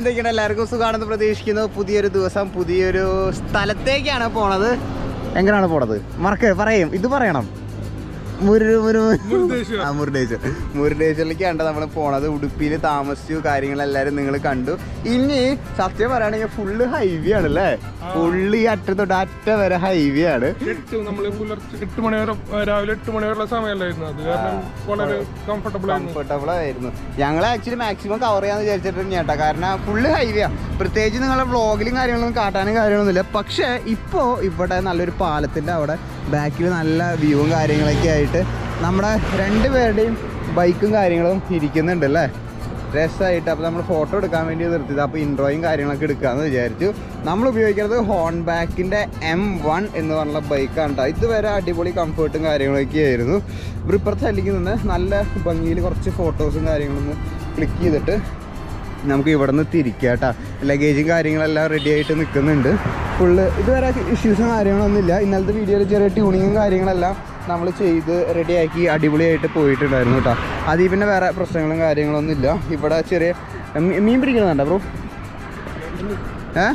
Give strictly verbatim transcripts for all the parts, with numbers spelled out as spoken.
എല്ലാവർക്കും സുഖാണെന്ന് പ്രതീക്ഷിക്കുന്നു. പുതിയൊരു ദിവസം പുതിയൊരു സ്ഥലത്തേക്കാണ് പോണത്. എങ്ങനെയാണ് പോണത് മറക്ക പറയും ഇത് പറയണം. മുരുടേശ്വർ മുരുടേശ്വറിലേക്കാണ് നമ്മൾ പോണത്. ഉടുപ്പിയിൽ താമസിച്ചു, കാര്യങ്ങളെല്ലാരും നിങ്ങൾ കണ്ടു. ഇനി സത്യം പറയുകയാണെങ്കിൽ ഫുള്ള് ഹൈവേ ആണ് അല്ലേ? ഫുള്ള് ഈ അറ്റ തൊട്ട് അറ്റ വരെ ഹൈവേ ആണ്. എട്ട് മണി വരെ രാവിലെ എട്ട് മണി വരെയുള്ള സമയമല്ലായിരുന്നു. അത് കാരണം വളരെ കംഫർട്ടബിൾ കംഫർട്ടബിൾ ആയിരുന്നു. ഞങ്ങൾ ആക്ച്വലി മാക്സിമം കവർ ചെയ്യാന്ന് വിചാരിച്ചിട്ടുണ്ട് ചേട്ടാ. കാരണം ഫുള്ള് ഹൈവേ ആണ്. പ്രത്യേകിച്ച് നിങ്ങളുടെ വ്ളോഗിലും കാര്യങ്ങളൊന്നും കാട്ടാനും കാര്യങ്ങളൊന്നുമില്ല. പക്ഷേ ഇപ്പോൾ ഇവിടെ നല്ലൊരു പാലത്തിൻ്റെ അവിടെ ബാക്കിൽ നല്ല വ്യൂവും കാര്യങ്ങളൊക്കെ ആയിട്ട് നമ്മുടെ രണ്ട് പേരുടെയും ബൈക്കും കാര്യങ്ങളും ഇരിക്കുന്നുണ്ട് അല്ലേ? രസമായിട്ട്. അപ്പോൾ നമ്മൾ ഫോട്ടോ എടുക്കാൻ വേണ്ടി നിർത്തിയത്. അപ്പോൾ ഇൻട്രോയും കാര്യങ്ങളൊക്കെ എടുക്കാമെന്ന് വിചാരിച്ചു. നമ്മൾ ഉപയോഗിക്കുന്നത് ഹോൺബാക്കിൻ്റെ എം വൺ എന്ന് പറഞ്ഞ ബൈക്കാണ് കേട്ടോ. ഇതുവരെ അടിപൊളി കംഫർട്ടും കാര്യങ്ങളൊക്കെ ആയിരുന്നു. ഇപ്പുറത്തെ സൈഡിലേക്ക് നിന്ന് നല്ല ഭംഗിയിൽ കുറച്ച് ഫോട്ടോസും കാര്യങ്ങളൊന്ന് ക്ലിക്ക് ചെയ്തിട്ട് നമുക്ക് ഇവിടെ നിന്ന് തിരിക്കാം കേട്ടോ. ലഗേജും കാര്യങ്ങളെല്ലാം റെഡി ആയിട്ട് നിൽക്കുന്നുണ്ട്. ഫുള്ള് ഇതുവരെ ഇഷ്യൂസും കാര്യങ്ങളൊന്നുമില്ല. ഇന്നലത്തെ വീഡിയോയിൽ ചെറിയ ട്യൂണിങ്ങും കാര്യങ്ങളെല്ലാം നമ്മൾ ചെയ്ത് റെഡിയാക്കി അടിപൊളിയായിട്ട് പോയിട്ടുണ്ടായിരുന്നു കേട്ടോ. അതിൽ പിന്നെ വേറെ പ്രശ്നങ്ങളും കാര്യങ്ങളൊന്നും ഇല്ല. ഇവിടെ ചെറിയ മീൻ പിടിക്കുന്നുണ്ടോ ബ്രോ? ഏ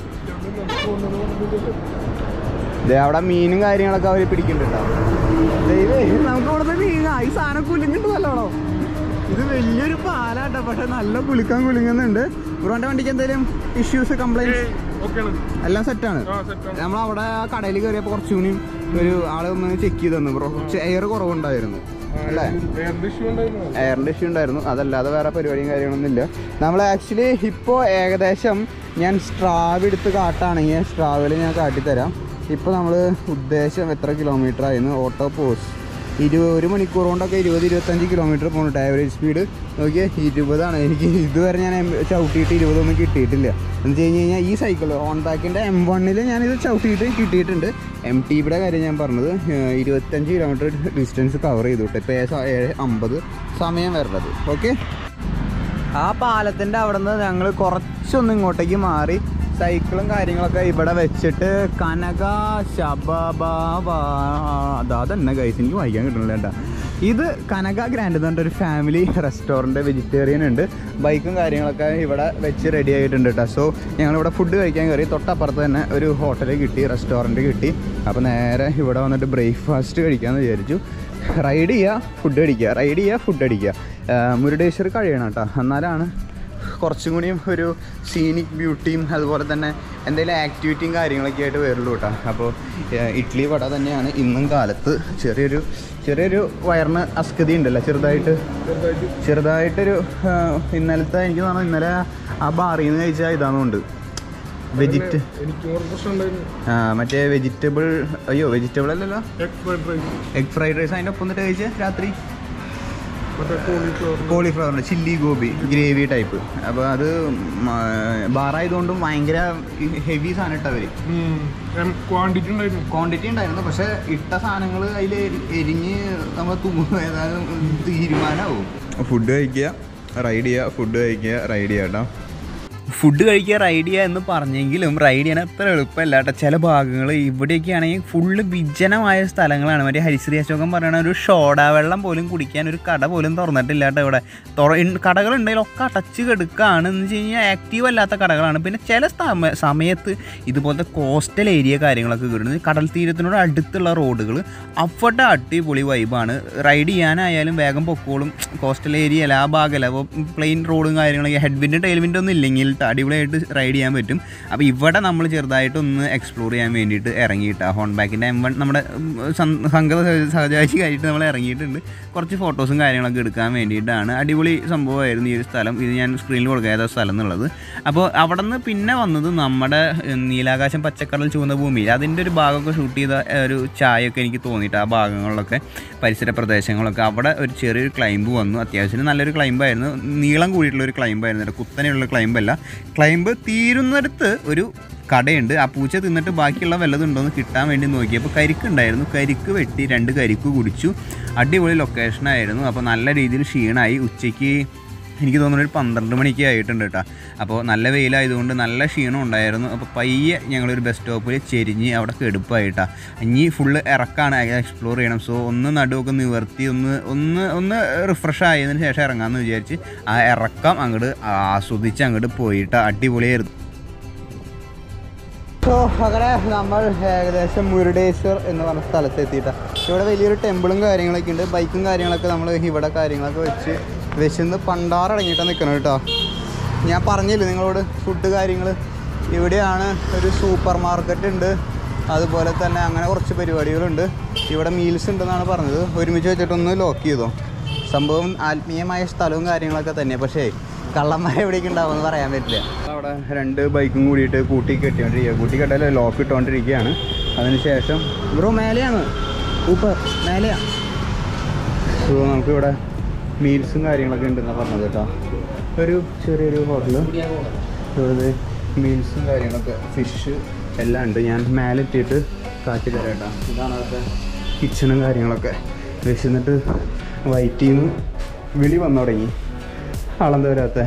അവിടെ മീനും കാര്യങ്ങളൊക്കെ അവർ പിടിക്കുന്നുണ്ടോ? നമുക്ക് ഇവിടുത്തെ മീൻ ഈ സാധനം കുലുങ്ങുന്നുണ്ട് നല്ലോണോ. ഇത് വലിയൊരു പാലാട്ടോ, പക്ഷെ നല്ല കുളിക്കാൻ കുലുങ്ങുന്നുണ്ട്. ബ്രോന്റെ വണ്ടിക്ക് എന്തെങ്കിലും ഇഷ്യൂസ് കംപ്ലൈൻറ്റ് എല്ലാം സെറ്റാണ്. നമ്മളവിടെ കടയിൽ കയറിയപ്പോൾ കുറച്ചുകൂടി ഒരു ആള് ഒന്ന് ചെക്ക് ചെയ്ത് തന്നു. ബ്രോ കുറച്ച് എയർ കുറവുണ്ടായിരുന്നു അല്ലേ? എയറിൻ്റെ ഇഷ്യൂ ഉണ്ടായിരുന്നു. അതല്ലാതെ വേറെ പരിപാടിയും കാര്യങ്ങളൊന്നും ഇല്ല. നമ്മൾ ആക്ച്വലി ഇപ്പോൾ ഏകദേശം ഞാൻ സ്ട്രാവ് എടുത്ത് കാട്ടാണെങ്കിൽ സ്ട്രാവിൽ ഞാൻ കാട്ടിത്തരാം. ഇപ്പോൾ നമ്മൾ ഉദ്ദേശം എത്ര കിലോമീറ്റർ ആയിരുന്നു. ഓട്ടോ പോസ് ഇരുപത് ഒരു മണിക്കൂർ കൊണ്ടൊക്കെ ഇരുപത് ഇരുപത്തഞ്ച് കിലോമീറ്റർ പോകുന്നുണ്ട്. ആവറേജ് സ്പീഡ് നോക്കിയാൽ ഇരുപതാണ്. എനിക്ക് ഇതുവരെ ഞാൻ ചവിട്ടിയിട്ട് ഇരുപതൊന്നും കിട്ടിയിട്ടില്ല. എന്ന് വെച്ച് കഴിഞ്ഞ് കഴിഞ്ഞാൽ ഈ സൈക്കിൾ ഹോൺബാക്കിൻ്റെ എം വണ്ണിൽ ഞാനിത് ചവിട്ടിയിട്ട് കിട്ടിയിട്ടുണ്ട്. എം ടി ബിയുടെ കാര്യം ഞാൻ പറഞ്ഞത് ഇരുപത്തഞ്ച് കിലോമീറ്റർ ഡിസ്റ്റൻസ് കവർ ചെയ്തിട്ട് ഇപ്പോൾ ഏഴ് അമ്പത് സമയം വരണത്. ഓക്കെ, ആ പാലത്തിൻ്റെ അവിടെ നിന്ന് ഞങ്ങൾ കുറച്ചൊന്നും ഇങ്ങോട്ടേക്ക് മാറി സൈക്കിളും കാര്യങ്ങളൊക്കെ ഇവിടെ വെച്ചിട്ട് കനക ശബബ അതാ തന്നെ ഗൈസ് എനിക്ക് വായിക്കാൻ കിട്ടണില്ല കേട്ടോ. ഇത് കനക ഗ്രാൻഡ് എന്ന് പറഞ്ഞൊരു ഫാമിലി റെസ്റ്റോറൻറ്റ്, വെജിറ്റേറിയൻ ഉണ്ട്. ബൈക്കും കാര്യങ്ങളൊക്കെ ഇവിടെ വെച്ച് റെഡി ആയിട്ടുണ്ട് കേട്ടോ. സോ ഞങ്ങളിവിടെ ഫുഡ് കഴിക്കാൻ കയറി. തൊട്ടപ്പുറത്ത് തന്നെ ഒരു ഹോട്ടൽ കിട്ടി, റെസ്റ്റോറൻറ്റ് കിട്ടി. അപ്പോൾ നേരെ ഇവിടെ വന്നിട്ട് ബ്രേക്ക്ഫാസ്റ്റ് കഴിക്കാമെന്ന് വിചാരിച്ചു. റൈഡ് ചെയ്യുക, ഫുഡ് അടിക്കുക, റൈഡ് ചെയ്യുക, ഫുഡ് അടിക്കുക. മുരുടേശ്വർ കഴിയണം കേട്ടോ. എന്നാലാണ് കുറച്ചും കൂടിയും ഒരു സീനിക് ബ്യൂട്ടിയും അതുപോലെ തന്നെ എന്തെങ്കിലും ആക്ടിവിറ്റിയും കാര്യങ്ങളൊക്കെ ആയിട്ട് വരുള്ളൂ കേട്ടോ. അപ്പോൾ ഇഡ്ഡലി വട തന്നെയാണ് ഇന്നും കാലത്ത്. ചെറിയൊരു ചെറിയൊരു വയറിന് അസ്കതി ഉണ്ടല്ലോ, ചെറുതായിട്ട് ചെറുതായിട്ടൊരു ഇന്നലത്തെ എനിക്ക് തോന്നുന്നു ഇന്നലെ ആ ബാറിൽ നിന്ന് കഴിച്ചാൽ ഇതാണെന്നുണ്ട് വെജിറ്റ് ആ മറ്റേ വെജിറ്റബിൾ അയ്യോ വെജിറ്റബിൾ അല്ലല്ലോ എഗ് ഫ്രൈഡ് റൈസ് അതിൻ്റെ ഒപ്പം എന്നിട്ട് കഴിച്ചേ രാത്രി. കോളിഫ്ലവറിൻ്റെ ചില്ലി ഗോബി ഗ്രേവി ടൈപ്പ്. അപ്പോൾ അത് ബാറായതുകൊണ്ടും ഭയങ്കര ഹെവി സാധനം ഇട്ടവർ ക്വാണ്ടിറ്റി ഉണ്ടായിരുന്നു ക്വാണ്ടിറ്റി ഉണ്ടായിരുന്നു പക്ഷെ ഇട്ട സാധനങ്ങൾ അതിൽ എരിഞ്ഞ് നമ്മൾ ഏതായാലും തീരുമാനമാവും. ഫുഡ് കഴിക്കുക, റൈഡ് ചെയ്യുക, ഫുഡ് കഴിക്കുക, റൈഡ് ചെയ്യുക കേട്ടോ. ഫുഡ് കഴിക്കുക, റൈഡ് ചെയ്യുക എന്ന് പറഞ്ഞെങ്കിലും റൈഡ് ചെയ്യാൻ അത്ര എളുപ്പമല്ല കേട്ടോ. ചില ഭാഗങ്ങൾ ഇവിടെയൊക്കെ ആണെങ്കിൽ ഫുള്ള് വിജനമായ സ്ഥലങ്ങളാണ്. മറ്റേ ഹരിശ്രീ അശോകം പറയുന്ന ഒരു ഷോഡ വെള്ളം പോലും കുടിക്കാൻ ഒരു കട പോലും തുറന്നിട്ടില്ല കേട്ടോ. ഇവിടെ കടകളുണ്ടെങ്കിലും ഒക്കെ അടച്ച് കിടക്കുകയാണ്. എന്ന് വെച്ച് കഴിഞ്ഞാൽ ആക്റ്റീവ് അല്ലാത്ത കടകളാണ്. പിന്നെ ചില സമയത്ത് ഇതുപോലത്തെ കോസ്റ്റൽ ഏരിയ കാര്യങ്ങളൊക്കെ കിട്ടുന്നത് കടൽ തീരത്തിനോട് അടുത്തുള്ള റോഡുകൾ അവിടെ അടിപൊളി വൈബാണ്. റൈഡ് ചെയ്യാനായാലും വേഗം പൊക്കോളും. കോസ്റ്റൽ ഏരിയ അല്ല, ആ ഭാഗമല്ല. അപ്പോൾ പ്ലെയിൻ റോഡും കാര്യങ്ങളൊക്കെ ഹെഡ് വിൻഡ് ടൈൽ വിൻഡ് ഒന്നും ഇല്ലെങ്കിൽ അടിപൊളിയായിട്ട് റൈഡ് ചെയ്യാൻ പറ്റും. അപ്പോൾ ഇവിടെ നമ്മൾ ചെറുതായിട്ടൊന്ന് എക്സ്പ്ലോർ ചെയ്യാൻ വേണ്ടിയിട്ട് ഇറങ്ങിയിട്ടാണ്. ഹോൺബാക്കിൻ്റെ എം വൺ നമ്മുടെ സംഘ സഹചാരിച്ച് കഴിഞ്ഞിട്ട് നമ്മൾ ഇറങ്ങിയിട്ടുണ്ട്. കുറച്ച് ഫോട്ടോസും കാര്യങ്ങളൊക്കെ എടുക്കാൻ വേണ്ടിയിട്ടാണ്. അടിപൊളി സംഭവമായിരുന്നു ഈ ഒരു സ്ഥലം. ഇത് ഞാൻ സ്ക്രീനിൽ കൊടുക്കുക ഏതാ സ്ഥലം എന്നുള്ളത്. അപ്പോൾ അവിടെ നിന്ന് പിന്നെ വന്നത് നമ്മുടെ നീലാകാശം പച്ചക്കടൽ ചുവന്ന ഭൂമിയിൽ അതിൻ്റെ ഒരു ഭാഗമൊക്കെ ഷൂട്ട് ചെയ്ത ഒരു ചായയൊക്കെ എനിക്ക് തോന്നിയിട്ട് ആ ഭാഗങ്ങളിലൊക്കെ പരിസര പ്രദേശങ്ങളൊക്കെ അവിടെ ഒരു ചെറിയൊരു ക്ലൈംബ് വന്നു. അത്യാവശ്യം നല്ലൊരു ക്ലൈംബായിരുന്നു. നീളം കൂടിയിട്ടുള്ളൊരു ക്ലൈംബായിരുന്നു. കുത്തനെയുള്ള ക്ലൈംബല്ല. ക്ലൈംബ് തീരുന്നിടത്ത് ഒരു കടയുണ്ട്. ആ പൂച്ച തിന്നിട്ട് ബാക്കിയുള്ള വല്ലതുണ്ടോയെന്ന് കിട്ടാൻ വേണ്ടി നോക്കിയപ്പോൾ കരിക്ക് ഉണ്ടായിരുന്നു. കരിക്ക് വെട്ടി രണ്ട് കരിക്ക് കുടിച്ചു. അടിപൊളി ലൊക്കേഷനായിരുന്നു. അപ്പോൾ നല്ല രീതിയിൽ ക്ഷീണമായി. ഉച്ചയ്ക്ക് എനിക്ക് തോന്നുന്നു ഒരു പന്ത്രണ്ട് മണിക്ക് ആയിട്ടുണ്ട് കേട്ടോ. അപ്പോൾ നല്ല വെയിലായതുകൊണ്ട് നല്ല ക്ഷീണം ഉണ്ടായിരുന്നു. അപ്പോൾ പയ്യെ ഞങ്ങളൊരു ബസ് സ്റ്റോപ്പിൽ ചെരിഞ്ഞ് അവിടെ കെടുപ്പായിട്ടാണ്. ഇനി ഫുള്ള് ഇറക്കാണ്, എക്സ്പ്ലോർ ചെയ്യണം. സോ ഒന്ന് നടുവൊക്കെ നിവർത്തി ഒന്ന് ഒന്ന് ഒന്ന് റിഫ്രഷ് ആയതിന് ശേഷം ഇറങ്ങാമെന്ന് വിചാരിച്ച് ആ ഇറക്കം അങ്ങോട്ട് ആസ്വദിച്ച് അങ്ങോട്ട് പോയിട്ട് അടിപൊളിയായിരുന്നു. സോ അങ്ങനെ നമ്മൾ ഏകദേശം മുരുടേശ്വർ എന്ന് പറഞ്ഞ സ്ഥലത്ത് എത്തിയിട്ടാണ്. ഇവിടെ വലിയൊരു ടെമ്പിളും കാര്യങ്ങളൊക്കെ ഉണ്ട്. ബൈക്കും കാര്യങ്ങളൊക്കെ നമ്മൾ ഇവിടെ കാര്യങ്ങളൊക്കെ വെച്ച് വിശന്ന് പണ്ടാറടങ്ങിയിട്ടാണ് നിൽക്കണം കേട്ടോ. ഞാൻ പറഞ്ഞില്ലേ നിങ്ങളോട് ഫുഡ് കാര്യങ്ങൾ. ഇവിടെയാണ് ഒരു സൂപ്പർ മാർക്കറ്റ് ഉണ്ട്, അതുപോലെ തന്നെ അങ്ങനെ കുറച്ച് പരിപാടികളുണ്ട്. ഇവിടെ മീൽസ് ഉണ്ടെന്നാണ് പറഞ്ഞത്. ഒരുമിച്ച് വെച്ചിട്ടൊന്ന് ലോക്ക് ചെയ്തോ. സംഭവം ആത്മീയമായ സ്ഥലവും കാര്യങ്ങളൊക്കെ തന്നെ, പക്ഷേ കള്ളന്മാർ എവിടേക്ക് ഉണ്ടാവുമെന്ന് പറയാൻ പറ്റില്ല. അവിടെ രണ്ട് ബൈക്കും കൂടിയിട്ട് കൂട്ടി കെട്ടിക്കൊണ്ടിരിക്കുക. കൂട്ടി കെട്ടാൽ ലോക്ക് ഇട്ടുകൊണ്ടിരിക്കുകയാണ്. അതിനുശേഷം ബ്രോ മേലെയാണ്, ഊപ്പർ മേലെയാണ്. സോ നമുക്കിവിടെ മീൽസും കാര്യങ്ങളൊക്കെ ഉണ്ടെന്നാണ് പറഞ്ഞത് കേട്ടോ. ഒരു ചെറിയൊരു ഹോട്ടൽ, ഇവിടെ മീൽസും കാര്യങ്ങളൊക്കെ ഫിഷ് എല്ലാം ഉണ്ട്. ഞാൻ മേലെ എത്തിയിട്ട് കാറ്റി തരാം കേട്ടോ. ഇതാണ് അവിടുത്തെ കിച്ചണും കാര്യങ്ങളൊക്കെ. വിശന്നിട്ട് വയറ്റിൽ നിന്ന് വിളി വന്നു തുടങ്ങി. ആളെന്താ വരാത്ത.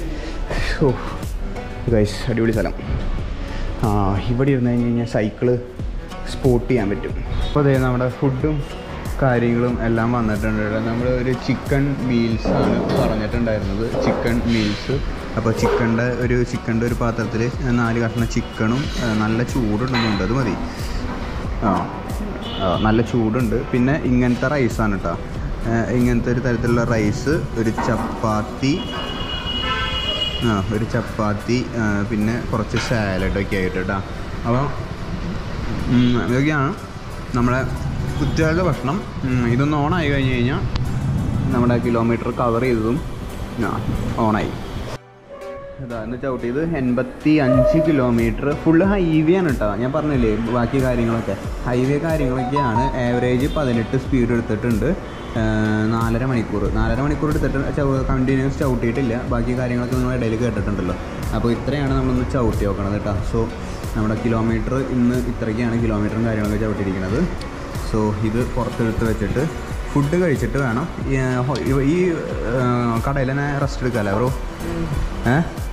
ഓ ഗൈസ്, അടിപൊളി സ്ഥലം. ആ ഇവിടെ ഇരുന്ന് കഴിഞ്ഞ് കഴിഞ്ഞാൽ സൈക്കിള് സ്പോട്ട് ചെയ്യാൻ പറ്റും. അപ്പോൾ അതെ നമ്മുടെ ഫുഡും കാര്യങ്ങളും എല്ലാം വന്നിട്ടുണ്ട്. നമ്മൾ ഒരു ചിക്കൻ മീൽസാണ് പറഞ്ഞിട്ടുണ്ടായിരുന്നത്, ചിക്കൻ മീൽസ്. അപ്പോൾ ചിക്കൻ്റെ ഒരു ചിക്കൻ്റെ ഒരു പാത്രത്തിൽ നാല് കഷ്ണം ചിക്കണും നല്ല ചൂടുണ്ടെന്നുണ്ട്, അത് മതി. ആ നല്ല ചൂടുണ്ട്. പിന്നെ ഇങ്ങനത്തെ റൈസാണ് കേട്ടോ, ഇങ്ങനത്തെ ഒരു തരത്തിലുള്ള റൈസ്, ഒരു ചപ്പാത്തി, ആ ഒരു ചപ്പാത്തി, പിന്നെ കുറച്ച് സാലഡൊക്കെ ആയിട്ട് കേട്ടോ. അപ്പോൾ ഇതൊക്കെയാണ് നമ്മുടെ കുട്ടികളുടെ ഭക്ഷണം. ഇതൊന്ന് ഓണായി കഴിഞ്ഞ് കഴിഞ്ഞാൽ നമ്മുടെ കിലോമീറ്റർ കവർ ചെയ്തതും ഓണായി. അതാ എന്ന് ചവിട്ടിയത് എൺപത്തി അഞ്ച് കിലോമീറ്റർ ഫുള്ള് ഹൈവേ ആണ് കേട്ടോ. ഞാൻ പറഞ്ഞില്ലേ ബാക്കി കാര്യങ്ങളൊക്കെ ഹൈവേ കാര്യങ്ങളൊക്കെയാണ്. ആവറേജ് പതിനെട്ട് സ്പീഡ് എടുത്തിട്ടുണ്ട്. നാലര മണിക്കൂർ നാലര മണിക്കൂർ എടുത്തിട്ട് കണ്ടിന്യൂസ് ചവിട്ടിയിട്ടില്ല. ബാക്കി കാര്യങ്ങളൊക്കെ നിങ്ങൾ ഇടയിൽ കേട്ടിട്ടുണ്ടല്ലോ. അപ്പോൾ ഇത്രയാണ് നമ്മളൊന്ന് ചവിട്ടി നോക്കണത് കേട്ടോ. സോ നമ്മുടെ കിലോമീറ്റർ ഇന്ന് ഇത്രയ്ക്കാണ് കിലോമീറ്ററും കാര്യങ്ങളൊക്കെ ചവിട്ടിയിരിക്കുന്നത്. സോ ഇത് പുറത്തെടുത്ത് വെച്ചിട്ട് ഫുഡ് കഴിച്ചിട്ട് വേണം ഈ കടയിൽ തന്നെ റെസ്റ്റ് എടുക്കാമല്ലോ ബ്രോ. ഏ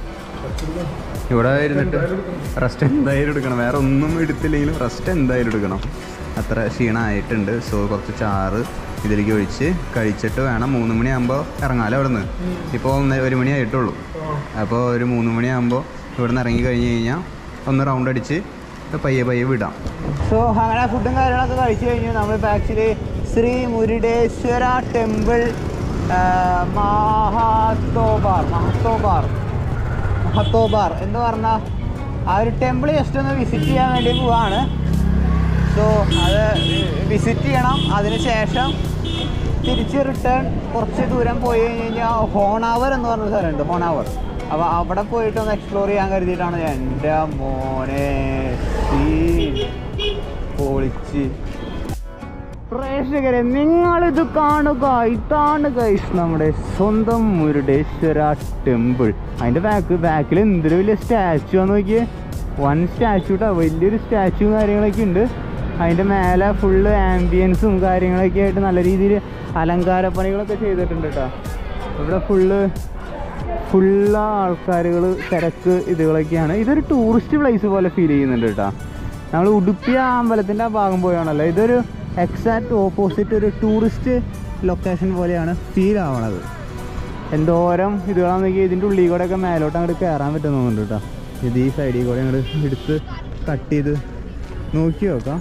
ഇവിടെ ഇരുന്നിട്ട് റെസ്റ്റ് എന്തായാലും എടുക്കണം. വേറെ ഒന്നും എടുത്തില്ലെങ്കിലും റെസ്റ്റ് എന്തായാലും എടുക്കണം. അത്ര ക്ഷീണമായിട്ടുണ്ട്. സോ കുറച്ച് ചാറ് ഇതിലേക്ക് ഒഴിച്ച് കഴിച്ചിട്ട് വേണം. മൂന്ന് മണിയാകുമ്പോൾ ഇറങ്ങാമല്ലോ അവിടെ നിന്ന്. ഇപ്പോൾ ഒന്ന് ഒരു മണി ആയിട്ടുള്ളൂ. അപ്പോൾ ഒരു മൂന്ന് മണിയാകുമ്പോൾ ഇവിടെ നിന്ന് ഇറങ്ങി കഴിഞ്ഞ് കഴിഞ്ഞാൽ ഒന്ന് റൗണ്ട് അടിച്ച് പയ്യെ പയ്യെ വിടാം. സോ അങ്ങനെ ഫുഡും കാര്യങ്ങളൊക്കെ കഴിച്ച് കഴിഞ്ഞു. നമ്മളിപ്പോൾ ആക്ച്വലി ശ്രീ മുരുടേശ്വര ടെമ്പിൾ മഹത്തോബാർ മഹത്തോബാർ മഹത്തോബാർ എന്ന് പറഞ്ഞാൽ ആ ഒരു ടെമ്പിൾ ജസ്റ്റ് ഒന്ന് വിസിറ്റ് ചെയ്യാൻ വേണ്ടി പോവാണ്. സോ അത് വിസിറ്റ് ചെയ്യണം. അതിന് ശേഷം തിരിച്ച് റിട്ടേൺ കുറച്ച് ദൂരം പോയി കഴിഞ്ഞ് കഴിഞ്ഞാൽ ഹോണാവർ എന്ന് പറഞ്ഞ സ്ഥലമുണ്ട്, ഹോണാവർ. അപ്പോൾ അവിടെ പോയിട്ട് ഒന്ന് എക്സ്പ്ലോർ ചെയ്യാൻ കരുതിയിട്ടാണ്. എൻ്റെ മോനെ പൊളിച്ച്. പ്രേക്ഷകരെ നിങ്ങളിത് കാണുക, ഇതാണ് ഗൈസ് നമ്മുടെ സ്വന്തം മുരുടേശ്വര ടെമ്പിൾ. അതിൻ്റെ ബാക്ക് ബാക്കിൽ എന്തൊരു വലിയ സ്റ്റാച്ചു ആണെന്ന് നോക്കിയേ. വൺ സ്റ്റാച്ചു കേട്ടോ, വലിയൊരു സ്റ്റാച്ചു കാര്യങ്ങളൊക്കെ ഉണ്ട്. അതിൻ്റെ മേലെ ഫുള്ള് ആംബിയൻസും കാര്യങ്ങളൊക്കെ ആയിട്ട് നല്ല രീതിയിൽ അലങ്കാരപ്പണികളൊക്കെ ചെയ്തിട്ടുണ്ട് കേട്ടോ. ഇവിടെ ഫുള്ള് ഫുള്ള് ആൾക്കാരുകൾ, തിരക്ക് ഇതുകളൊക്കെയാണ്. ഇതൊരു ടൂറിസ്റ്റ് പ്ലേസ് പോലെ ഫീൽ ചെയ്യുന്നുണ്ട് കേട്ടോ. നമ്മൾ ഉടുപ്പി അമ്പലത്തിൻ്റെ ആ ഭാഗം പോയാണല്ലോ, ഇതൊരു എക്സാക്ട് ഓപ്പോസിറ്റ് ഒരു ടൂറിസ്റ്റ് ലൊക്കേഷൻ പോലെയാണ് ഫീൽ ആവണത്. എന്തോരം ഇതുകളാണെന്നെങ്കിൽ ഇതിൻ്റെ ഉള്ളിൽ കൂടെ ഒക്കെ മേലോട്ട് അങ്ങോട്ട് കയറാൻ പറ്റുന്നുണ്ട് കേട്ടോ. ഇത് ഈ സൈഡിൽ കൂടെ അങ്ങോട്ട് എടുത്ത് കട്ട് ചെയ്ത് നോക്കി നോക്കാം.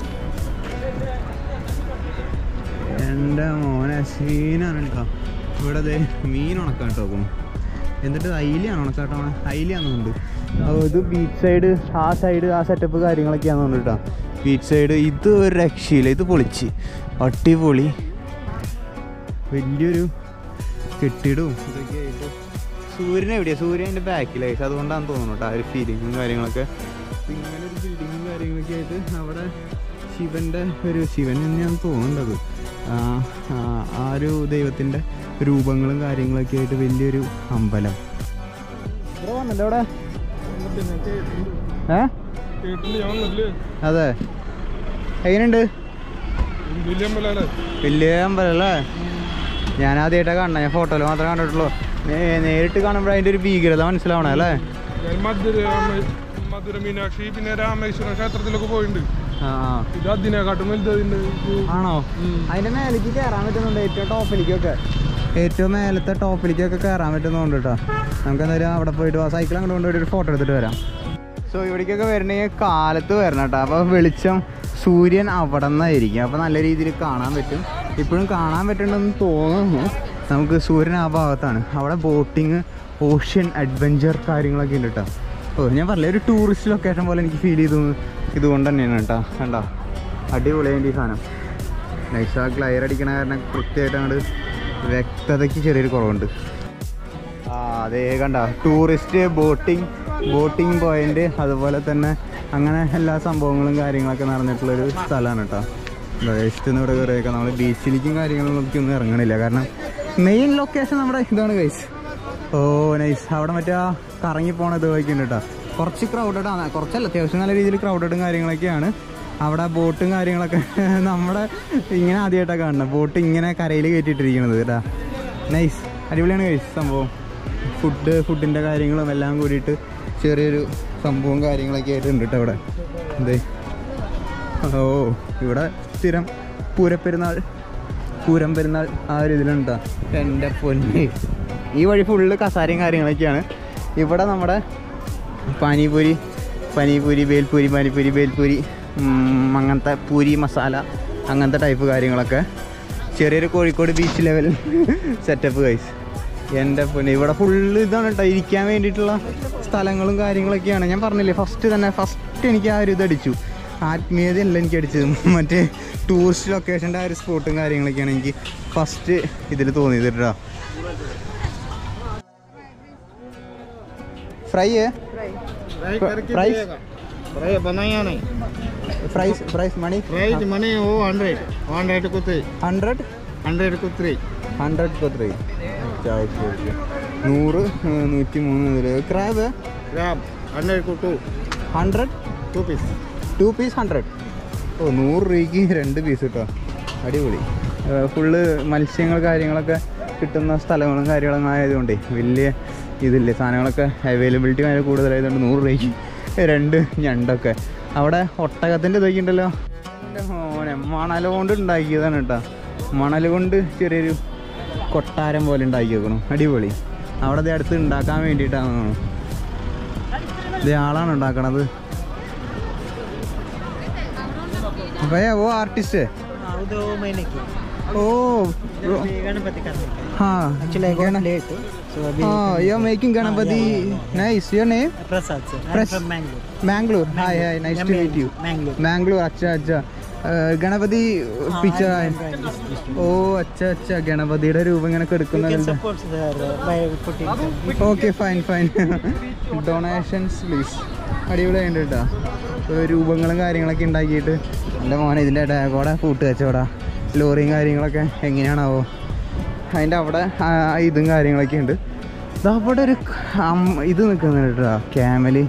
എൻ്റെ മോനെ സീനാണ് കേട്ടോ. ഇവിടെ ദേ മീൻ ഉണക്കാൻ കേട്ടോ. എന്നിട്ട് അയിലാണ് ഉണക്കാട്ടോ, അയിലാണെന്നുണ്ട്. അപ്പോൾ ഇത് ബീച്ച് സൈഡ്, ആ സൈഡ് ആ സെറ്റപ്പ് കാര്യങ്ങളൊക്കെയാണെന്നുണ്ട് കേട്ടോ. ബീച്ച് സൈഡ് ഇത് ഒരു രക്ഷയില്ല, ഇത് പൊളിച്ച് അടിപൊളി വലിയൊരു കെട്ടിടവും ഇതൊക്കെ ആയിട്ട്. സൂര്യൻ എവിടെയാണ്? സൂര്യൻ എൻ്റെ ബാക്കിലായി, അതുകൊണ്ടാണെന്ന് തോന്നുന്നു കേട്ടോ ആ ഒരു ഫീലിങ്ങും കാര്യങ്ങളൊക്കെ. ഇങ്ങനെ ഒരു ബിൽഡിങ്ങും കാര്യങ്ങളൊക്കെ ആയിട്ട് അവിടെ ശിവൻ്റെ ഒരു ശിവൻ തന്നെയാണ് തോന്നുന്നത്. ആ ഒരു ദൈവത്തിൻ്റെ രൂപങ്ങളും കാര്യങ്ങളൊക്കെ ആയിട്ട് വലിയൊരു അമ്പലം. ഇവിടെ വന്നല്ലോ അവിടെ. ഏ അതെ, എങ്ങനെയുണ്ട്? വലിയ അമ്പലം അല്ലേ? ഞാൻ ആദ്യമായിട്ടാണ് കാണണം, ഞാൻ ഫോട്ടോയിൽ മാത്രമേ കണ്ടിട്ടുള്ളൂ. നേരിട്ട് കാണുമ്പോൾ അതിൻ്റെ ഒരു ഭീകരത മനസ്സിലാവണം അല്ലേ? ഞാൻ മധുര മധുര മീനാക്ഷി പിന്നെ രാമേശ്വരം ക്ഷേത്രത്തിലൊക്കെ പോയിട്ടുണ്ട്. ഇത് അതിനെക്കാട്ടും വലുത്. ആണോ? അതിന്റെ മേലേക്ക് കയറാൻ പറ്റുന്നുണ്ട്, ഏറ്റവും ടോപ്പിലേക്കൊക്കെ, ഏറ്റവും മേലത്തെ ടോപ്പിലേക്കൊക്കെ കയറാൻ പറ്റുന്നുണ്ട് കേട്ടോ. നമുക്ക് എന്തായാലും അവിടെ പോയിട്ട് ആ സൈക്കിൾ അങ്ങോട്ട് കൊണ്ടുപോയിട്ട് ഒരു ഫോട്ടോ എടുത്തിട്ട് വരാം. സോ ഇവിടേക്കൊക്കെ വരണമെങ്കിൽ കാലത്ത് വരണം കേട്ടോ. അപ്പോൾ വെളിച്ചം സൂര്യൻ അവിടെ നിന്നായിരിക്കും, അപ്പോൾ നല്ല രീതിയിൽ കാണാൻ പറ്റും. ഇപ്പോഴും കാണാൻ പറ്റുന്നുണ്ടെന്ന് തോന്നുന്നു. നമുക്ക് സൂര്യൻ ആ ഭാഗത്താണ്. അവിടെ ബോട്ടിങ്, ഓഷ്യൻ അഡ്വഞ്ചർ കാര്യങ്ങളൊക്കെ ഉണ്ട് കേട്ടോ. ഓ ഞാൻ പറഞ്ഞില്ല, ഒരു ടൂറിസ്റ്റ് ലൊക്കേഷൻ പോലെ എനിക്ക് ഫീൽ ചെയ്തു. ഇതുകൊണ്ട് തന്നെയാണ് കേട്ടോ. കണ്ടോ, അടിപൊളിയായിട്ട് ഈ സാധനം. നൈസാ ക്ലയർ അടിക്കണ കാരണം കൃത്യമായിട്ട് അങ്ങോട്ട് വ്യക്തതയ്ക്ക് ചെറിയൊരു കുറവുണ്ട്. ആ അതേ കണ്ട, ടൂറിസ്റ്റ് ബോട്ടിങ് ബോട്ടിങ് പോയിന്റ്, അതുപോലെ തന്നെ അങ്ങനെ എല്ലാ സംഭവങ്ങളും കാര്യങ്ങളൊക്കെ നടന്നിട്ടുള്ളൊരു സ്ഥലമാണ് കേട്ടോ. ജസ്റ്റ് ഒന്ന് ഇവിടെ കയറിയേക്കാം. നമ്മൾ ബീച്ചിലേക്കും കാര്യങ്ങളൊന്നും ഒന്നും ഇറങ്ങണില്ല, കാരണം മെയിൻ ലൊക്കേഷൻ നമ്മുടെ ഇതാണ് ഗൈസ്. ഓ നൈസ്. അവിടെ മറ്റേ ആ കറങ്ങി പോണ ഇത് വയ്ക്കുന്നുണ്ട് കേട്ടോ. കുറച്ച് ക്രൗഡഡ് ആണ്, കുറച്ചല്ല, അത്യാവശ്യം നല്ല രീതിയിൽ ക്രൗഡഡും കാര്യങ്ങളൊക്കെയാണ്. അവിടെ ബോട്ടും കാര്യങ്ങളൊക്കെ നമ്മുടെ ഇങ്ങനെ ആദ്യമായിട്ടാണ് കാണുന്നത്, ബോട്ട് ഇങ്ങനെ കരയിൽ കയറ്റിയിട്ടിരിക്കുന്നത് കേട്ടോ. നൈസ്, അടിപൊളിയാണ് ഗൈസ് സംഭവം. ഫുഡ് ഫുഡിൻ്റെ കാര്യങ്ങളും എല്ലാം കൂടിയിട്ട് ചെറിയൊരു സംഭവം കാര്യങ്ങളൊക്കെ ആയിട്ടുണ്ട് കേട്ടോ ഇവിടെ. എന്തേ ഓ ഇവിടെ സ്ഥിരം പൂരപ്പെരുന്നാൾ പൂരം പെരുന്നാൾ ആ ഒരു ഇതിലുണ്ടോ എൻ്റെ പൊന്നെ. ഈ വഴി ഫുള്ള് കസാരയും കാര്യങ്ങളൊക്കെയാണ്. ഇവിടെ നമ്മുടെ പാനിപൂരി പാനിപൂരി ബേൽപൂരി പാനിപൂരി ബേൽപൂരി അങ്ങനത്തെ പൂരി മസാല അങ്ങനത്തെ ടൈപ്പ് കാര്യങ്ങളൊക്കെ. ചെറിയൊരു Kozhikode beach level setup guys. എൻ്റെ പൊന്നെ ഇവിടെ ഫുള്ള് ഇതാണ് കേട്ടോ, ഇരിക്കാൻ വേണ്ടിയിട്ടുള്ള സ്ഥലങ്ങളും കാര്യങ്ങളൊക്കെയാണ്. ഞാൻ പറഞ്ഞില്ലേ ഫസ്റ്റ് തന്നെ ഫസ്റ്റ് എനിക്ക് ആ ഒരു ഇതടിച്ചു, ആത്മീയതയല്ല എനിക്ക് അടിച്ചത്, മറ്റേ ടൂറിസ്റ്റ് ലൊക്കേഷൻ്റെ ആ ഒരു സ്പോട്ടും കാര്യങ്ങളൊക്കെയാണ് എനിക്ക് ഫസ്റ്റ് ഇതിൽ തോന്നിയത് കേട്ടോ. ഫ്രൈ ഫ്രൈസ് फ्राई बनाया नहीं fries price money price money वो हंड्रेड हंड्रेड को थ्री हंड्रेड हंड्रेड को थ्री हंड्रेड को थ्री ഓക്കെ ഓക്കെ. നൂറ് നൂറ്റി മൂന്ന് ഇതിൽ ക്രാബ് क्रैब हंड्रेड को two hundred two piece two piece hundred. ഓ നൂറ് രൂപയ്ക്ക് രണ്ട് പീസ് കേട്ടോ, അടിപൊളി. ഫുള്ള് മത്സ്യങ്ങൾ കാര്യങ്ങളൊക്കെ കിട്ടുന്ന സ്ഥലങ്ങളും കാര്യങ്ങളും ആയതുകൊണ്ടേ വലിയ ഇതില്ലേ, സാധനങ്ങളൊക്കെ അവൈലബിലിറ്റി ഭയങ്കര കൂടുതലായതുകൊണ്ട് നൂറ് രൂപയ്ക്ക് രണ്ട് ഞണ്ടൊക്കെ. അവിടെ ഒട്ടകത്തിൻ്റെ ഇതൊക്കെ ഉണ്ടല്ലോ, എൻ്റെ മോനെ മണൽ കൊണ്ട് ഉണ്ടാക്കിയതാണ് കേട്ടോ. മണൽ കൊണ്ട് ചെറിയൊരു കൊട്ടാരം പോലെ ഉണ്ടാക്കി വെക്കണം, അടിപൊളി. അവിടെ ഇത് അടുത്ത് ഉണ്ടാക്കാൻ വേണ്ടിയിട്ടാണ്, ഇത് ആളാണ് ഉണ്ടാക്കണത്. भैया वो आर्टिस्ट है? दो महीने की ओ गणपति करने हाँ एक्चुअली लेट सो अभी हाँ you are making Ganpati. Nice. Your name? Prasad sir. I am from Mangalore. Mangalore. Hi hi, nice to meet you. Mangalore. Mangalore. अच्छा अच्छा. ഗണപതി പിക്ചർ. ഓ അച്ഛ അച്ഛ, ഗണപതിയുടെ രൂപം ഇങ്ങനെ എടുക്കുന്നുണ്ട്. Okay fine fine. Donations please. അടിപൊളിയുണ്ട് കേട്ടോ, രൂപങ്ങളും കാര്യങ്ങളൊക്കെ ഉണ്ടാക്കിയിട്ട്. എൻ്റെ മോനെ ഇതിൻ്റെ ഡാഗോടെ കൂട്ട് വെച്ചോടാ, ലോറിയും കാര്യങ്ങളൊക്കെ എങ്ങനെയാണാവോ. അതിൻ്റെ അവിടെ ഇതും കാര്യങ്ങളൊക്കെ ഉണ്ട്. അവിടെ ഒരു ഇത് നിൽക്കുന്നുണ്ട് കേട്ടോ, ക്യാമല്.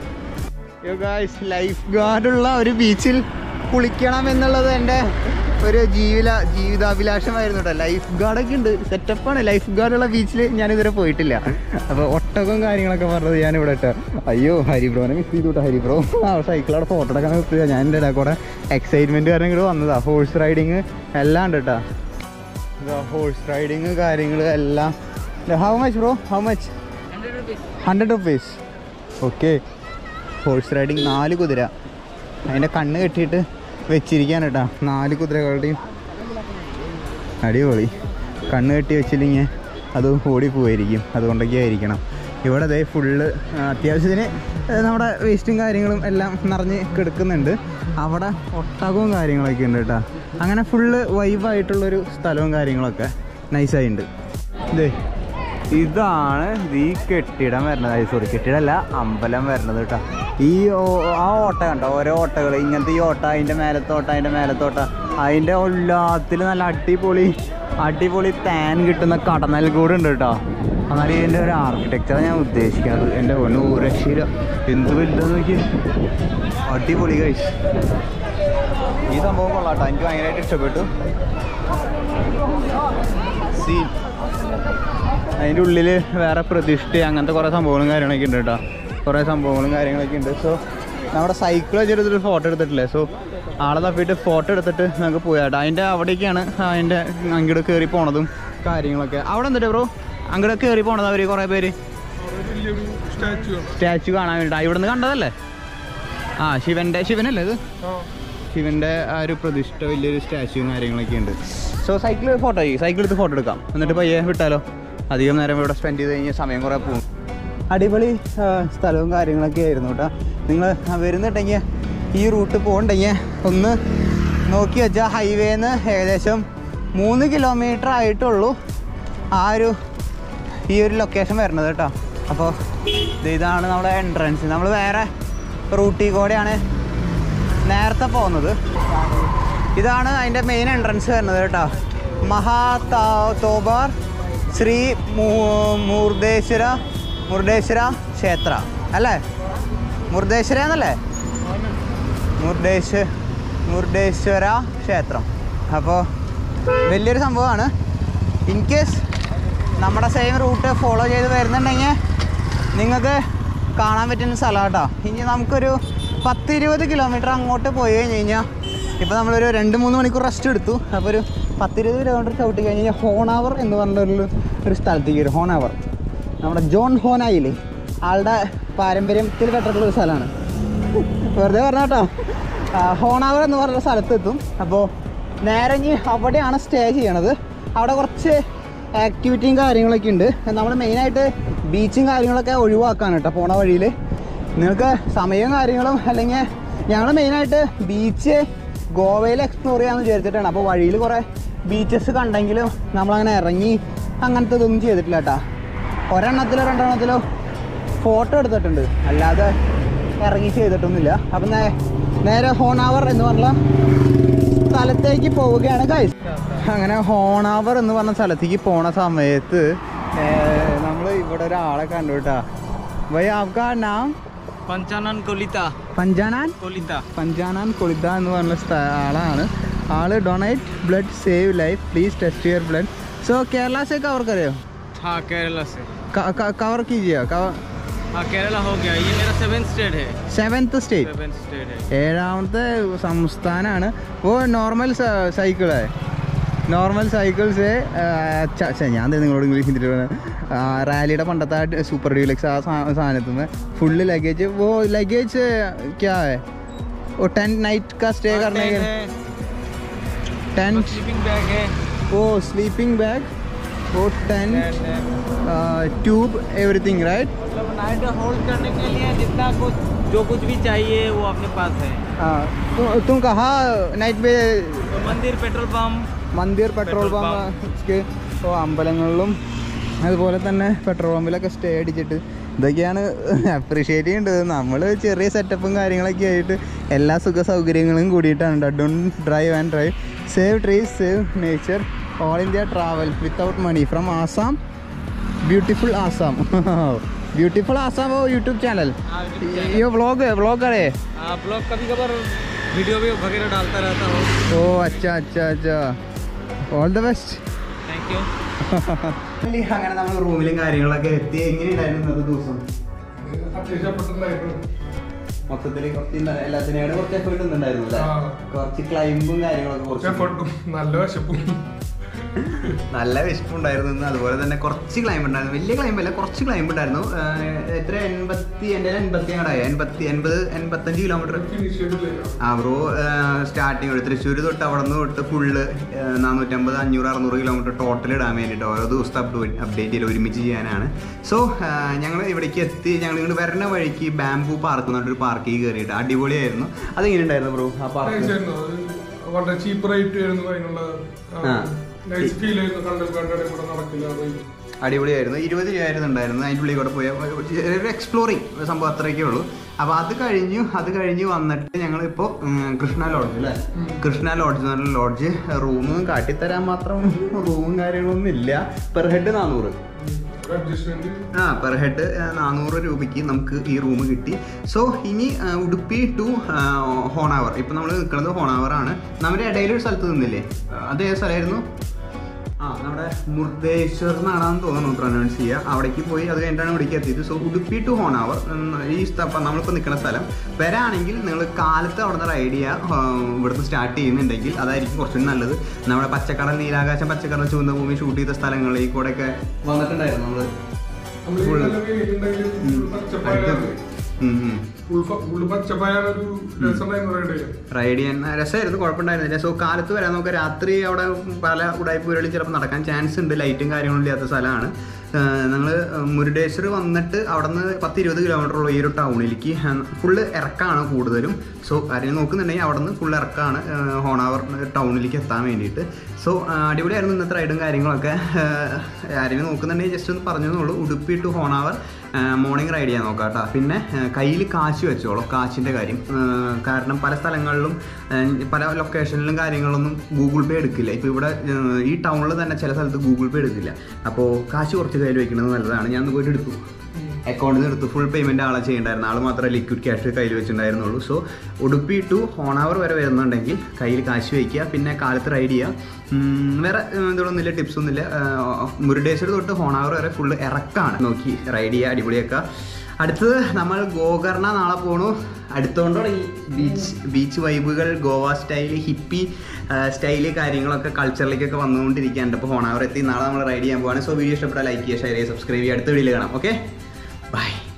ലൈഫ് ഗാർഡുള്ള ഒരു ബീച്ചിൽ കുളിക്കണം എന്നുള്ളത് എൻ്റെ ഒരു ജീവിത ജീവിതാഭിലാഷമായിരുന്നു കേട്ടോ. ലൈഫ് ഗാർഡൊക്കെ ഉണ്ട്, സെറ്റപ്പാണ്. ലൈഫ് ഗാർഡുള്ള ബീച്ചിൽ ഞാനിതുവരെ പോയിട്ടില്ല. അപ്പോൾ ഒട്ടകവും കാര്യങ്ങളൊക്കെ പറഞ്ഞത് ഞാനിവിടെ ഇട്ടോ. അയ്യോ ഹരിബ്രോനെ മിസ് ചെയ്തു കേട്ടോ. ഹരിബ്രോ ആ സൈക്കിളവിടെ ഫോട്ടോ എടുക്കാൻ നിർത്തുക. ഞാൻ എൻ്റെ ഇടയിൽ കൂടെ എക്സൈറ്റ്മെൻറ്റ് കാരണം ഇങ്ങോട്ട് വന്നതാണ്. ഹോഴ്സ് റൈഡിങ് എല്ലാം ഉണ്ട് കേട്ടോ. ഹോഴ്സ് റൈഡിങ് കാര്യങ്ങൾ എല്ലാം. How much bro? How much? Hundred rupees. Okay. Horse riding, നാല് കുതിര, അതിൻ്റെ കണ്ണ് കെട്ടിയിട്ട് വെച്ചിരിക്കാൻ കേട്ടോ. നാല് കുതിരകളുടെയും അടിപൊളി. കണ്ണ് കെട്ടി വെച്ചില്ലെങ്കിൽ അത് ഓടിപ്പോയിരിക്കും, അതുകൊണ്ടൊക്കെ ആയിരിക്കണം. ഇവിടെ ദേ ഫുള്ള് അത്യാവശ്യത്തിന് നമ്മുടെ വേസ്റ്റും കാര്യങ്ങളും എല്ലാം നിറഞ്ഞ് കിടക്കുന്നുണ്ട്. അവിടെ ഒട്ടകവും കാര്യങ്ങളൊക്കെ ഉണ്ട് കേട്ടോ. അങ്ങനെ ഫുള്ള് വൈബായിട്ടുള്ളൊരു സ്ഥലവും കാര്യങ്ങളൊക്കെ നൈസായിട്ടുണ്ട്. ഇതേ ഇതാണ് ഈ കെട്ടിടം വരുന്നത്, സോറി കെട്ടിടമല്ല, അമ്പലം വരുന്നത് കേട്ടോ. ഈ ആ ഓട്ട കണ്ടോ, ഓരോ ഓട്ടകൾ ഇങ്ങനത്തെ. ഈ ഓട്ട, അതിൻ്റെ മേലത്തോട്ട, അതിൻ്റെ മേലത്തോട്ട, അതിൻ്റെ എല്ലാത്തിൽ നല്ല അടിപൊളി അടിപൊളി താൻ കിട്ടുന്ന കടന്നൽ കൂടെ ഉണ്ട് കേട്ടോ. എന്നാലും ഇതിൻ്റെ ഒരു ആർക്കിടെക്ചറാണ് ഞാൻ ഉദ്ദേശിക്കുന്നത്. എൻ്റെ ഒന്ന് രക്ഷയില്ല, എന്ത് വലുതെന്ന് നോക്കി, അടിപൊളി കഴിച്ച്. ഈ സംഭവം കൊള്ളാട്ടോ, എനിക്ക് ഭയങ്കരമായിട്ട് ഇഷ്ടപ്പെട്ടു. സീൻ അതിൻ്റെ ഉള്ളിൽ വേറെ പ്രതിഷ്ഠ അങ്ങനത്തെ കുറേ സംഭവങ്ങളും കാര്യങ്ങളൊക്കെ ഉണ്ട് കേട്ടോ. കുറേ സംഭവങ്ങളും കാര്യങ്ങളൊക്കെ ഉണ്ട്. സോ നമ്മുടെ സൈക്കിൾ വെച്ചെടുത്തിട്ട് ഫോട്ടോ എടുത്തിട്ടില്ലേ. സോ ആളെ തപ്പിയിട്ട് ഫോട്ടോ എടുത്തിട്ട് നമുക്ക് പോയാട്ടോ. അതിൻ്റെ അവിടേക്കാണ് അതിൻ്റെ അങ്ങോട്ട് കയറി പോണതും കാര്യങ്ങളൊക്കെ. അവിടെ എന്തിട്ട് ബ്രോ അങ്ങോട്ട് കയറി പോണത് അവർ കുറേ പേര് സ്റ്റാച്ചു കാണാൻ വേണ്ടിയിട്ട്. ഇവിടെ നിന്ന് കണ്ടതല്ലേ? ആ ശിവൻ്റെ ശിവനല്ലേ ഇത്? ശിവൻ്റെ ആ ഒരു പ്രതിഷ്ഠ വലിയൊരു സ്റ്റാച്യൂവും കാര്യങ്ങളൊക്കെ ഉണ്ട്. സോ സൈക്കിൾ ഫോട്ടോ ചെയ്യും, സൈക്കിൾ എടുത്ത് ഫോട്ടോ എടുക്കാം. എന്നിട്ട് പയ്യെ വിട്ടാലോ? അധികം നേരം ഇവിടെ സ്പെൻഡ് ചെയ്ത് കഴിഞ്ഞാൽ സമയം കുറേ പോകും. അടിപൊളി സ്ഥലവും കാര്യങ്ങളൊക്കെ ആയിരുന്നു കേട്ടോ. നിങ്ങൾ വരുന്നുണ്ടെങ്കിൽ ഈ റൂട്ട് പോകണ്ടെങ്കിൽ ഒന്ന് നോക്കി വെച്ചാൽ ഹൈവേന്ന് ഏകദേശം മൂന്ന് കിലോമീറ്റർ ആയിട്ടുള്ളൂ ആ ഒരു ഈ ഒരു ലൊക്കേഷൻ വരുന്നത് കേട്ടോ. അപ്പോൾ ഇതാണ് നമ്മുടെ എൻട്രൻസ്. നമ്മൾ വേറെ റൂട്ടിൽ കൂടെയാണ് നേരത്തെ പോകുന്നത്. ഇതാണ് അതിൻ്റെ മെയിൻ എൻട്രൻസ് വരുന്നത് കേട്ടോ. മഹാതോബാർ ശ്രീ മുർദേശ്വര മുർദേശ്വര ക്ഷേത്ര അല്ലേ? മുർദേശ്വര എന്നല്ലേ? മുർദേശ്വ മുർദേശ്വര ക്ഷേത്രം. അപ്പോൾ വലിയൊരു സംഭവമാണ്. ഇൻ കേസ് നമ്മുടെ സെയിം റൂട്ട് ഫോളോ ചെയ്ത് വരുന്നുണ്ടെങ്കിൽ നിങ്ങൾക്ക് കാണാൻ പറ്റുന്ന സ്ഥലം കേട്ടോ. ഇനി നമുക്കൊരു പത്ത് ഇരുപത് കിലോമീറ്റർ അങ്ങോട്ട് പോയി കഴിഞ്ഞ് കഴിഞ്ഞാൽ ഇപ്പോൾ നമ്മളൊരു രണ്ട് മൂന്ന് മണിക്കൂർ റെസ്റ്റ് എടുത്തു. അപ്പോൾ ഒരു പത്തിരുപത് കിലോമീറ്റർ ചവിട്ടി കഴിഞ്ഞ് കഴിഞ്ഞാൽ ഹോണാവർ എന്ന് പറഞ്ഞൊരു ഒരു സ്ഥലത്തേക്ക് വരും. ഹോണാവർ നമ്മുടെ ജോൺ ഹോനായില്ലേ, ആളുടെ പാരമ്പര്യത്തിൽ പെട്ടിട്ടുള്ളൊരു സ്ഥലമാണ്. വെറുതെ പറഞ്ഞ കേട്ടോ. ഹോണാവർ എന്ന് പറഞ്ഞ സ്ഥലത്തെത്തും. അപ്പോൾ നേരെ ഇനി അവിടെയാണ് സ്റ്റേ ചെയ്യണത്. അവിടെ കുറച്ച് ആക്ടിവിറ്റിയും കാര്യങ്ങളൊക്കെ ഉണ്ട്. നമ്മൾ മെയിനായിട്ട് ബീച്ചും കാര്യങ്ങളൊക്കെ ഒഴിവാക്കാൻ കേട്ടോ പോണ വഴിയിൽ. നിങ്ങൾക്ക് സമയവും കാര്യങ്ങളും അല്ലെങ്കിൽ ഞങ്ങൾ മെയിനായിട്ട് ബീച്ച് ഗോവയിൽ എക്സ്പ്ലോർ ചെയ്യാമെന്ന് വിചാരിച്ചിട്ടാണ്. അപ്പോൾ വഴിയിൽ കുറേ ബീച്ചസ് കണ്ടെങ്കിലും നമ്മളങ്ങനെ ഇറങ്ങി അങ്ങനത്തെ ഇതൊന്നും ചെയ്തിട്ടില്ല കേട്ടോ. ഒരെണ്ണത്തിലോ രണ്ടെണ്ണത്തിലോ ഫോട്ടോ എടുത്തിട്ടുണ്ട്, അല്ലാതെ ഇറങ്ങി ചെയ്തിട്ടൊന്നുമില്ല. അപ്പം നേരെ ഹോണാവർ എന്ന് പറഞ്ഞ സ്ഥലത്തേക്ക് പോവുകയാണ് ഗൈസ്. അങ്ങനെ ഹോണാവർ എന്ന് പറഞ്ഞ സ്ഥലത്തേക്ക് പോണ സമയത്ത് നമ്മൾ ഇവിടെ ഒരാളെ കണ്ടു കേട്ടാ. വൈ ആപ്കാ നാം? പഞ്ചാനൻ കൊലിത്ത. പഞ്ചാനാൻ കൊലിത്ത പഞ്ചാനാൻ കൊലിത്ത എന്ന് പറഞ്ഞ ആളാണ്. ആള് donate blood save life, please test your blood. So Kerala से कवर करो? हाँ केरला से कवर कीजिए. कवर हाँ केरला हो गया. ये मेरा सेवेंथ स्टेट है. सेवेंथ स्टेट सेवेंथ स्टेट है. ഏഴാമത്തെ സംസ്ഥാനമാണ്. ഓ നോർമൽ സൈക്കിൾ है. നോർമൽ സൈക്കിൾസ് ഞാൻ നിങ്ങളോട് ഇംഗ്ലീഷ് ഹിന്ദിയിൽ റാലിയുടെ പണ്ടത്തെ സൂപ്പർ ഡ്യൂലക്സ് ആ സാധനത്തുനിന്ന് ഫുള്ള് ലഗേജ്. वो लगेज क्या है? वो टेंट नाइट का स्टे करने के टेंट स्लीपिंग बैग है. वो स्लीपिंग बैग, वो टेंट, ट्यूब, एवरीथिंग राइट. मतलब नाइट होल्ड करने के लिए जितना कुछ जो कुछ भी चाहिए वो अपने पास है. हाँ तुम तुम कहाँ नाइट में? तो मंदिर पेट्रोल पंप മന്ദിർ പെട്രോൾ പമ്പ്. ഓ അമ്പലങ്ങളിലും അതുപോലെ തന്നെ പെട്രോൾ പമ്പിലൊക്കെ സ്റ്റേ അടിച്ചിട്ട് ഇതൊക്കെയാണ് അപ്രീഷിയേറ്റ് ചെയ്യേണ്ടത്. നമ്മൾ ചെറിയ സെറ്റപ്പും കാര്യങ്ങളൊക്കെ ആയിട്ട് എല്ലാ സുഖ സൗകര്യങ്ങളും കൂടിയിട്ടാണ്. Don't drive and drive, save trees, save nature, all India travel without money from Assam, beautiful Assam. Beautiful Assam वो यूट्यूब चैनल. ये व्लॉग है, व्लॉग करे. हाँ ब्लॉग कभी कभार वीडियो भी वगैरह डालता रहता हूँ. ओ अच्छा अच्छा अच्छा. All the best. Thank you. അങ്ങനെ നമ്മൾ റൂമിലും കാര്യങ്ങളൊക്കെ എത്തി. എങ്ങനെയുണ്ടായിരുന്നു ഇന്നത്തെ ദിവസം? മൊത്തത്തിൽ കുറച്ച് എല്ലാത്തിനെയാണ് കുറച്ച് എഫേർട്ട് ഉണ്ടായിരുന്നു അല്ലേ? കുറച്ച് ക്ലൈംബും കാര്യങ്ങളൊക്കെ കുറച്ച് നല്ല വിശപ്പും നല്ല വിശപ്പുണ്ടായിരുന്നു. അതുപോലെ തന്നെ കുറച്ച് ക്ലൈംബ് ഉണ്ടായിരുന്നു. വലിയ ക്ലൈംബ് അല്ല, കുറച്ച് ക്ലൈംബ് ഉണ്ടായിരുന്നു. എത്ര എൺപത്തി എൻ്റെ എൺപത്തി അങ്ങോട്ടായി എൺപത്തി എൺപത് എൺപത്തഞ്ച് കിലോമീറ്റർ ആ ബ്രോ. സ്റ്റാർട്ടിങ് ഒരു തൃശ്ശൂർ തൊട്ട് അവിടെ നിന്ന് തൊട്ട് ഫുള്ള് നാനൂറ്റമ്പത് അഞ്ഞൂറ് അറുന്നൂറ് കിലോമീറ്റർ ടോട്ടൽ ഇടാൻ വേണ്ടിയിട്ട് ഓരോ ദിവസത്തെ അപ്ഡേറ്റ് അപ്ഡേറ്റ് ചെയ്ത് ഒരുമിച്ച് ചെയ്യാനാണ്. സോ ഞങ്ങൾ ഇവിടേക്ക് എത്തി. ഞങ്ങൾ ഇങ്ങോട്ട് വരുന്ന വഴിക്ക് ബാംബു പാർക്ക് എന്ന് പറഞ്ഞൊരു പാർക്കിൽ കയറിയിട്ട് അടിപൊളിയായിരുന്നു. അതെങ്ങനെ ഉണ്ടായിരുന്നു ബ്രോ ആ പാർക്ക്? വളരെ ചീപ്പ് റേറ്റ് ആയിരുന്നു അതിനുള്ള. അടിപൊളിയായിരുന്നു. ഇരുപത് രൂപയായിരുന്നു ഉണ്ടായിരുന്നു. അതിൻ്റെ ഉള്ളിൽ കൂടെ പോയ ഒരു എക്സ്പ്ലോറിങ് സംഭവം അത്രയൊക്കെ ഉള്ളൂ. അപ്പോൾ അത് കഴിഞ്ഞു അത് കഴിഞ്ഞ് വന്നിട്ട് ഞങ്ങളിപ്പോൾ കൃഷ്ണ ലോഡ്ജ് അല്ലേ? കൃഷ്ണ ലോഡ്ജ് എന്ന് പറഞ്ഞ ലോഡ്ജ് റൂമും കാട്ടിത്തരാൻ മാത്രം റൂമും കാര്യങ്ങളൊന്നും ഇല്ല. പെർ ഹെഡ് നാനൂറ് ആ പെർ ഹെഡ് നാനൂറ് രൂപയ്ക്ക് നമുക്ക് ഈ റൂം കിട്ടി. സോ ഇനി ഉടുപ്പി ടു ഹോണാവർ. ഇപ്പം നമ്മൾ നിൽക്കുന്നത് ഹോണാവർ ആണ്. നമ്മുടെ ഇടയിലൊരു സ്ഥലത്ത് നിന്നില്ലേ? അത് ഏത് സ്ഥലമായിരുന്നു? ആ നമ്മുടെ മുർദേശ്വർ എന്നാണെന്ന് തോന്നുന്നു പ്രൊനൗൺസ് ചെയ്യുക. അവിടേക്ക് പോയി അത് കഴിഞ്ഞിട്ടാണ് ഇവിടേക്ക് എത്തിയത്. സോ ഉടുപ്പി ടു ഹോണാവർ ഈ സ്ഥലം നമ്മളിപ്പോൾ നിൽക്കുന്ന സ്ഥലം വരാണെങ്കിൽ നിങ്ങൾ കാലത്ത് അവിടെ നിന്ന് റൈഡ് ചെയ്യുക. ഇവിടുന്ന് സ്റ്റാർട്ട് ചെയ്യുന്നുണ്ടെങ്കിൽ അതായിരിക്കും കുറച്ചുകൂടി നല്ലത്. നമ്മുടെ പച്ചക്കടൽ, നീലാകാശം, പച്ചക്കടൽ, ചുവന്ന ഭൂമി ഷൂട്ട് ചെയ്ത സ്ഥലങ്ങളിൽ കൂടെയൊക്കെ വന്നിട്ടുണ്ടായിരുന്നു നമ്മൾ. റൈഡ് ചെയ്യാൻ രസമായിരുന്നു, കുഴപ്പമുണ്ടായിരുന്നില്ല. സോ കാലത്ത് വരാൻ നമുക്ക് രാത്രി അവിടെ പല ഉടായ്പൂരുകളിൽ ചിലപ്പോൾ നടക്കാൻ ചാൻസ് ഉണ്ട്. ലൈറ്റും കാര്യങ്ങളും ഇല്ലാത്ത സ്ഥലമാണ്. ഞങ്ങൾ മുരുടേശ്വർ വന്നിട്ട് അവിടെ നിന്ന് പത്ത് ഇരുപത് കിലോമീറ്റർ ഉള്ള ഈ ഒരു ടൗണിലേക്ക് ഫുള്ള് ഇറക്കാണ് കൂടുതലും. സോ ആരെയും നോക്കുന്നുണ്ടെങ്കിൽ അവിടെ നിന്ന് ഫുൾ ഇറക്കാണ് ഹോണാവർ ടൗണിലേക്ക് എത്താൻ വേണ്ടിയിട്ട്. സോ അടിപൊളിയായിരുന്നു ഇന്നത്തെ റൈഡും കാര്യങ്ങളൊക്കെ. ആരെയും നോക്കുന്നുണ്ടെങ്കിൽ ജസ്റ്റ് ഒന്ന് പറഞ്ഞതെന്നുള്ളൂ. Udupi to Honavar morning ride ചെയ്യാൻ നോക്കാം കേട്ടോ. പിന്നെ കയ്യിൽ കാശ് വെച്ചോളൂ, കാശിൻ്റെ കാര്യം. കാരണം പല സ്ഥലങ്ങളിലും പല ലൊക്കേഷനിലും കാര്യങ്ങളൊന്നും ഗൂഗിൾ പേ എടുക്കില്ല. ഇപ്പോൾ ഇവിടെ ഈ ടൗണിൽ തന്നെ ചില സ്ഥലത്ത് ഗൂഗിൾ പേ എടുക്കില്ല. അപ്പോൾ കാശ് കുറച്ച് കയ്യിൽ വെക്കുന്നത് നല്ലതാണ്. ഞാൻ ഒന്ന് പോയിട്ട് എടുത്തു, അക്കൗണ്ടിൽ നിന്ന് എടുത്തു. ഫുൾ പേയ്മെൻറ്റ് ആളെ ചെയ്യേണ്ടായിരുന്നു, ആൾ മാത്രമേ ലിക്വിഡ് ക്യാഷ് കയ്യിൽ വെച്ചിട്ടുണ്ടായിരുന്നുള്ളൂ. സോ ഉടുപ്പി ടു ഹോണാവർ വരെ വരുന്നുണ്ടെങ്കിൽ കയ്യിൽ കാശ് വയ്ക്കുക. പിന്നെ കാലത്ത് റൈഡ് ചെയ്യുക. വേറെ ഇതൊന്നുമില്ല, ടിപ്സൊന്നുമില്ല. മുരുടേശ്വർ തൊട്ട് ഹോണാവർ വരെ ഫുള്ള് ഇറക്കാണ്. നോക്കി റൈഡ് ചെയ്യുക, അടിപൊളിയാക്കുക. അടുത്തത് നമ്മൾ ഗോകർണ നാളെ പോണു. അടുത്തുകൊണ്ടാണ് ഈ ബീച്ച് ബീച്ച് വൈബുകൾ, ഗോവ സ്റ്റൈല്, ഹിപ്പി സ്റ്റൈല് കാര്യങ്ങളൊക്കെ കൾച്ചറിലേക്കൊക്കെ വന്നുകൊണ്ടിരിക്കുകയാണ്. അപ്പോൾ ഹോണാവർ എത്തി നാളെ നമ്മൾ റൈഡ് ചെയ്യാൻ പോവാണ്. സോ വീഡിയോ ഇഷ്ടപ്പെട്ടാൽ ലൈക്ക് ചെയ്യുക, ഷെയർ ചെയ്യുക, സബ്സ്ക്രൈബ് ചെയ്യുക. അടുത്ത വീഡിയോയിൽ കാണാം. Okay, by.